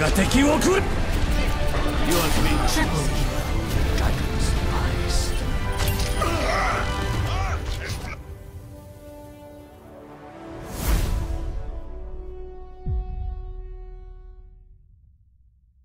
が敵を来る。 You want me? Triple